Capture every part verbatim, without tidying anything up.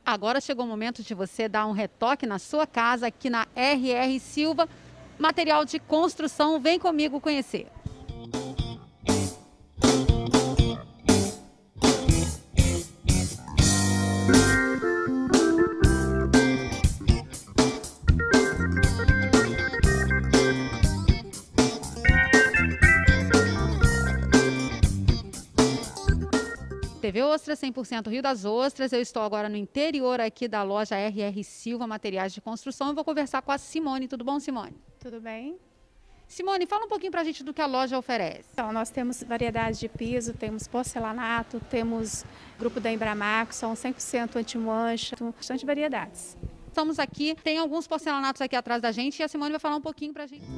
Agora chegou o momento de você dar um retoque na sua casa aqui na R R Silva, material de construção. Vem comigo conhecer. T V Ostras, cem por cento Rio das Ostras. Eu estou agora no interior aqui da loja R R Silva Materiais de Construção e vou conversar com a Simone. Tudo bom, Simone? Tudo bem. Simone, fala um pouquinho pra gente do que a loja oferece. Então, nós temos variedade de piso, temos porcelanato, temos grupo da Embramax, são cem por cento anti-mancha, bastante variedades. Estamos aqui, tem alguns porcelanatos aqui atrás da gente e a Simone vai falar um pouquinho pra gente.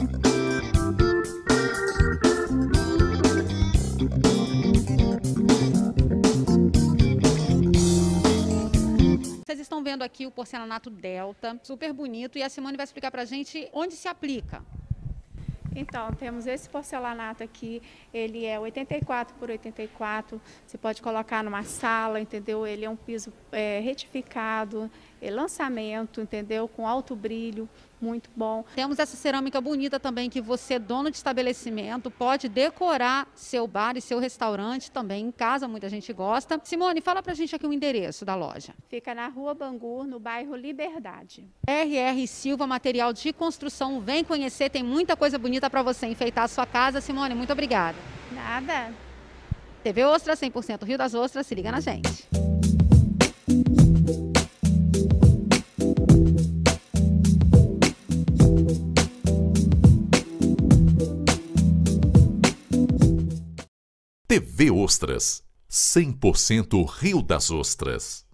Vocês estão vendo aqui o porcelanato Delta, super bonito, e a Simone vai explicar pra gente onde se aplica. Então, temos esse porcelanato aqui, ele é oitenta e quatro por oitenta e quatro, você pode colocar numa sala, entendeu? Ele é um piso é, retificado, é lançamento, entendeu? Com alto brilho, muito bom. Temos essa cerâmica bonita também que você, dono de estabelecimento, pode decorar seu bar e seu restaurante também em casa, muita gente gosta. Simone, fala pra gente aqui o endereço da loja. Fica na Rua Bangu, no bairro Liberdade. R R Silva Material de Construção, vem conhecer, tem muita coisa bonita para você enfeitar a sua casa. Simone, muito obrigada. Nada. T V Ostras, cem por cento Rio das Ostras, se liga na gente. T V Ostras, cem por cento Rio das Ostras.